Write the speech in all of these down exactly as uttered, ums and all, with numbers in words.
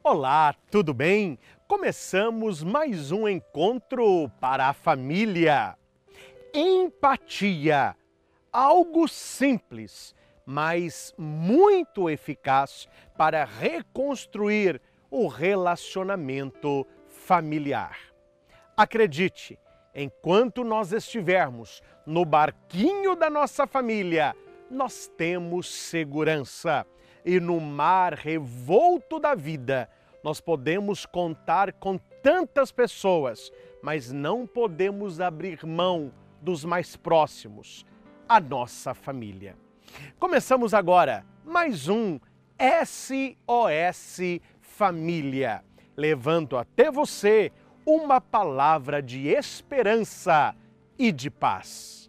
Olá, tudo bem? Começamos mais um encontro para a família. Empatia, algo simples, mas muito eficaz para reconstruir o relacionamento familiar. Acredite, enquanto nós estivermos no barquinho da nossa família, nós temos segurança. E no mar revolto da vida, nós podemos contar com tantas pessoas, mas não podemos abrir mão dos mais próximos, a nossa família. Começamos agora mais um S O S Família, levando até você uma palavra de esperança e de paz.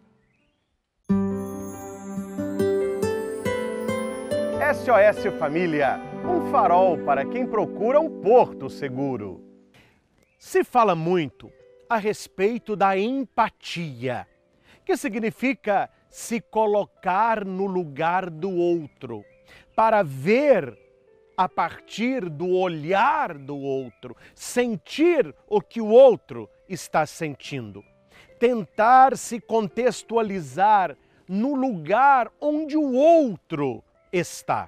S O S Família, um farol para quem procura um porto seguro. Se fala muito a respeito da empatia, que significa se colocar no lugar do outro, para ver a partir do olhar do outro, sentir o que o outro está sentindo, tentar se contextualizar no lugar onde o outro está.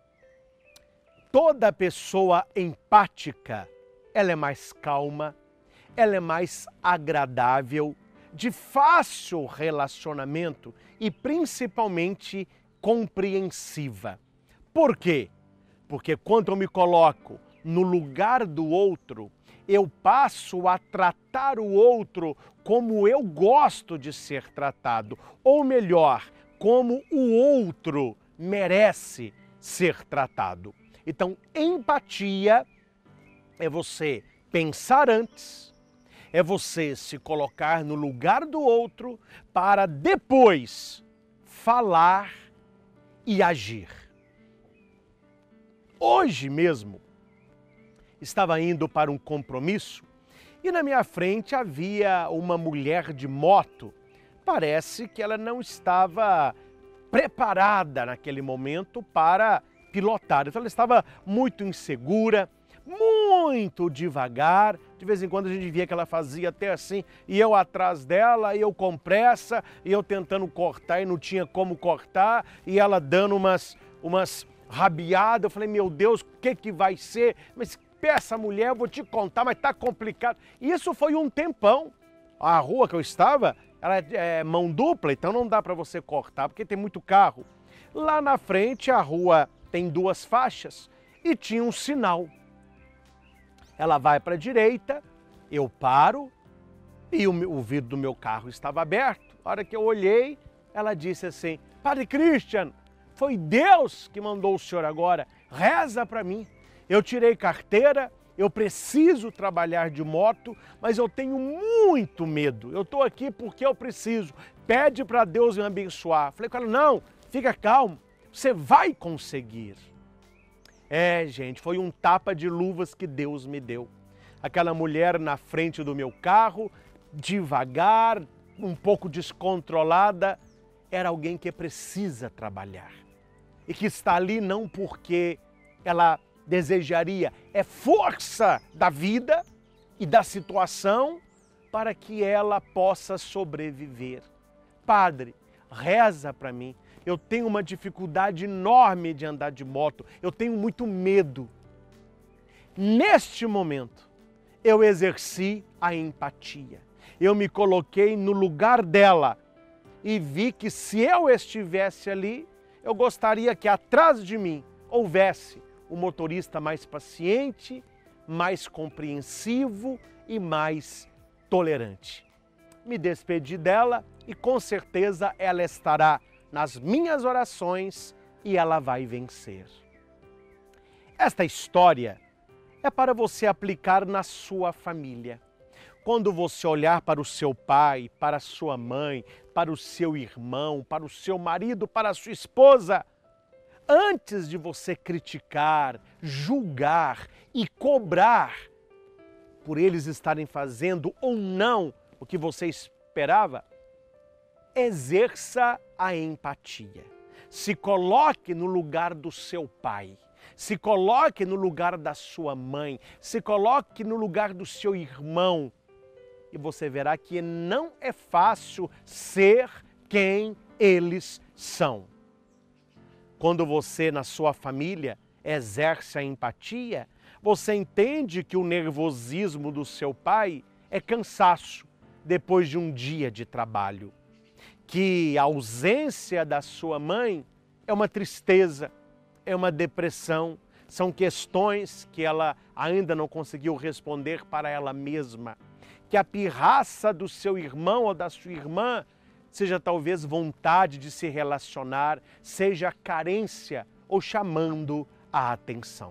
Toda pessoa empática, ela é mais calma, ela é mais agradável, de fácil relacionamento e principalmente compreensiva. Por quê? Porque quando eu me coloco no lugar do outro, eu passo a tratar o outro como eu gosto de ser tratado, ou melhor, como o outro merece ser tratado. Então, empatia é você pensar antes, é você se colocar no lugar do outro para depois falar e agir. Hoje mesmo, estava indo para um compromisso e na minha frente havia uma mulher de moto. Parece que ela não estava preparada naquele momento para pilotar. Então ela estava muito insegura, muito devagar. De vez em quando a gente via que ela fazia até assim, e eu atrás dela, e eu com pressa, e eu tentando cortar e não tinha como cortar, e ela dando umas, umas rabiadas. Eu falei, meu Deus, o que que vai ser? Mas essa mulher, eu vou te contar, mas tá complicado. E isso foi um tempão. A rua que eu estava, ela é mão dupla, então não dá para você cortar, porque tem muito carro. Lá na frente, a rua tem duas faixas e tinha um sinal. Ela vai para a direita, eu paro e o, meu, o vidro do meu carro estava aberto. A hora que eu olhei, ela disse assim, Padre Christian, foi Deus que mandou o senhor agora, reza para mim. Eu tirei carteira, eu preciso trabalhar de moto, mas eu tenho muito medo. Eu estou aqui porque eu preciso. Pede para Deus me abençoar. Falei com ela, não, fica calmo, você vai conseguir. É, gente, foi um tapa de luvas que Deus me deu. Aquela mulher na frente do meu carro, devagar, um pouco descontrolada, era alguém que precisa trabalhar. E que está ali não porque ela desejaria, é força da vida e da situação para que ela possa sobreviver. Padre, reza para mim. Eu tenho uma dificuldade enorme de andar de moto. Eu tenho muito medo. Neste momento, eu exerci a empatia. Eu me coloquei no lugar dela e vi que se eu estivesse ali, eu gostaria que atrás de mim houvesse o motorista mais paciente, mais compreensivo e mais tolerante. Me despedi dela e com certeza ela estará nas minhas orações e ela vai vencer. Esta história é para você aplicar na sua família. Quando você olhar para o seu pai, para a sua mãe, para o seu irmão, para o seu marido, para a sua esposa, antes de você criticar, julgar e cobrar por eles estarem fazendo ou não o que você esperava, exerça a empatia. Se coloque no lugar do seu pai. Se coloque no lugar da sua mãe, se coloque no lugar do seu irmão e você verá que não é fácil ser quem eles são. Quando você, na sua família, exerce a empatia, você entende que o nervosismo do seu pai é cansaço depois de um dia de trabalho, que a ausência da sua mãe é uma tristeza, é uma depressão, são questões que ela ainda não conseguiu responder para ela mesma, que a pirraça do seu irmão ou da sua irmã seja talvez vontade de se relacionar, seja carência ou chamando a atenção.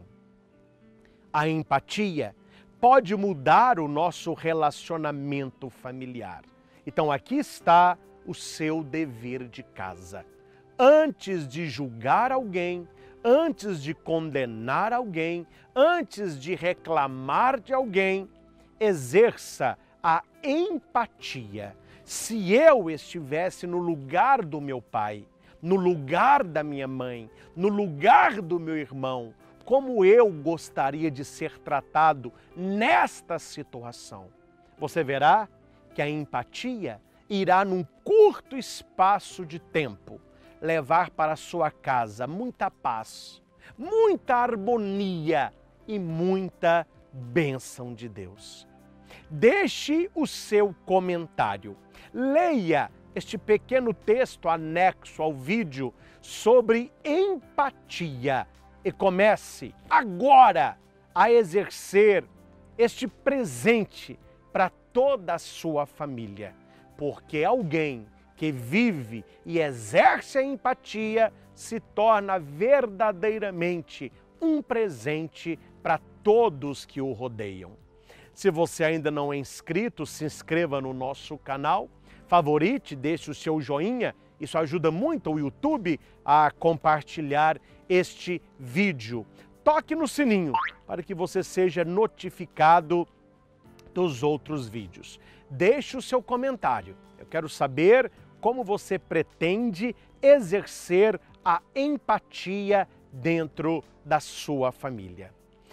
A empatia pode mudar o nosso relacionamento familiar. Então aqui está o seu dever de casa. Antes de julgar alguém, antes de condenar alguém, antes de reclamar de alguém, exerça a empatia. Se eu estivesse no lugar do meu pai, no lugar da minha mãe, no lugar do meu irmão, como eu gostaria de ser tratado nesta situação? Você verá que a empatia irá num curto espaço de tempo levar para a sua casa muita paz, muita harmonia e muita bênção de Deus. Deixe o seu comentário. Leia este pequeno texto anexo ao vídeo sobre empatia e comece agora a exercer este presente para toda a sua família, porque alguém que vive e exerce a empatia se torna verdadeiramente um presente para todos que o rodeiam. Se você ainda não é inscrito, se inscreva no nosso canal, favorite, deixe o seu joinha, isso ajuda muito o YouTube a compartilhar este vídeo. Toque no sininho para que você seja notificado dos outros vídeos. Deixe o seu comentário. Eu quero saber como você pretende exercer a empatia dentro da sua família.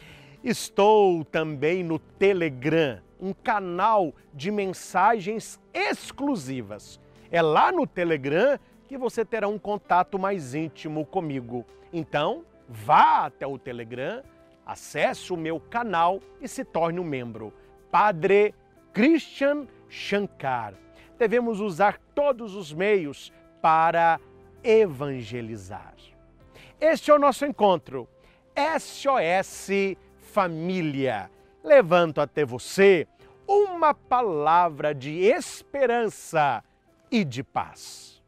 Estou também no Telegram, um canal de mensagens exclusivas. É lá no Telegram que você terá um contato mais íntimo comigo. Então, vá até o Telegram, acesse o meu canal e se torne um membro. Padre Christian Shankar. Devemos usar todos os meios para evangelizar. Este é o nosso encontro. S O S Família. Levanto até você uma palavra de esperança e de paz.